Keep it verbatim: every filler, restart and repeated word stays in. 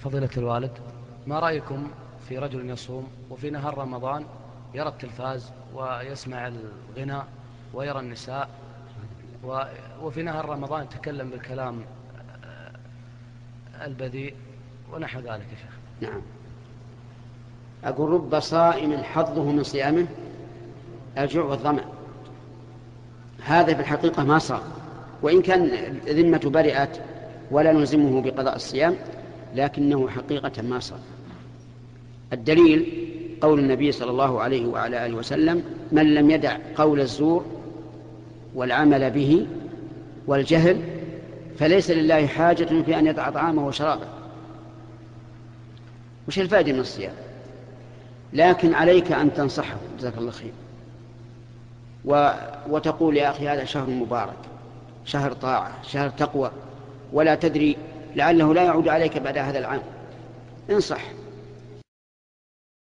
فضيلة الوالد، ما رأيكم في رجل يصوم وفي نهار رمضان يرى التلفاز ويسمع الغناء ويرى النساء، وفي نهار رمضان يتكلم بالكلام البذيء ونحو ذلك يا شيخ؟ نعم، أقول رب صائم حظه من صيامه الجوع والظمأ، هذا في الحقيقة ما صام، وإن كان ذمة برئت ولا نلزمه بقضاء الصيام، لكنه حقيقة ما صام. الدليل قول النبي صلى الله عليه وعلى آله وسلم: من لم يدع قول الزور والعمل به والجهل فليس لله حاجة في أن يدع طعامه وشرابه. وش الفائدة من الصيام؟ لكن عليك أن تنصحه، جزاك الله خير، و... وتقول: يا أخي هذا شهر مبارك، شهر طاعة، شهر تقوى، ولا تدري لعله لا يعود عليك بعد هذا العام. انصح